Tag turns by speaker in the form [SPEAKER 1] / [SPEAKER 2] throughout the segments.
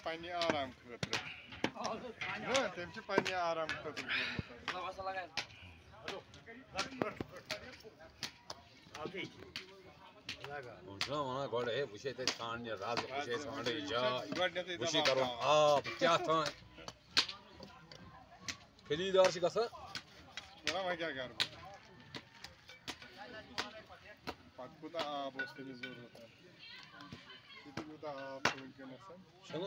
[SPEAKER 1] पानी आराम खतर तम पानी आराम खतर
[SPEAKER 2] वना गोड़ है वुशे ते छान राज वुशे छान जा वुशे करो आप क्या था खरीदार से कसा
[SPEAKER 1] वना मैं क्या कर पक्कुता आप उसके लिए जरूरत है इतना आप उनके नसन
[SPEAKER 2] चलो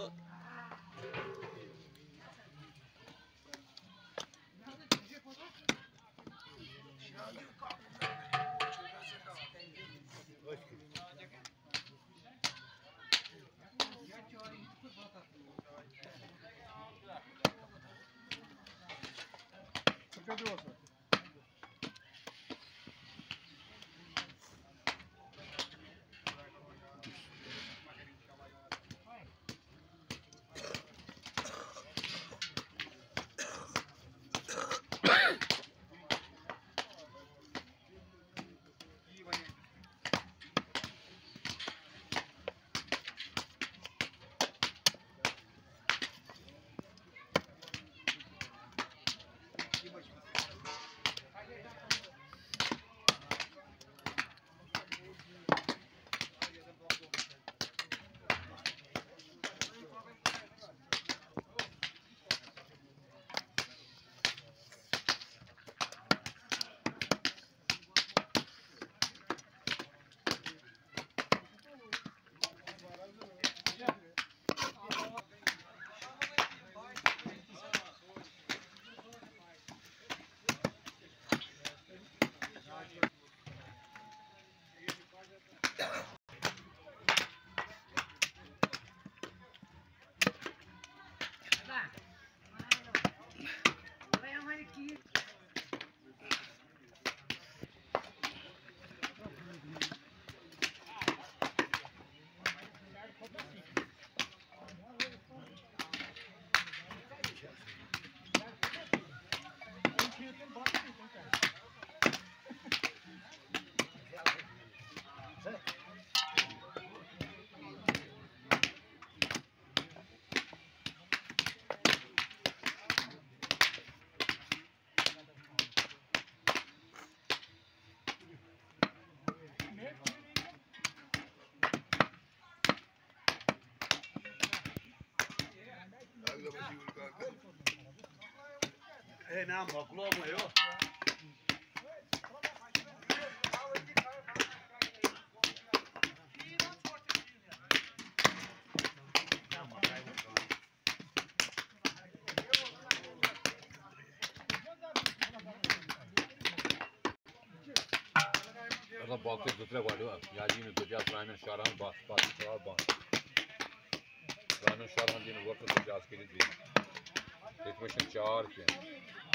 [SPEAKER 3] नाम भक्लो भयो
[SPEAKER 2] मतलब बाकी दूसरे वाले याजी में गुजरात रायन शाहरान बात बात जवाब बात रायन शाहरान जी ने वक्त गुजरात के लिए दी एक क्वेश्चन 4 के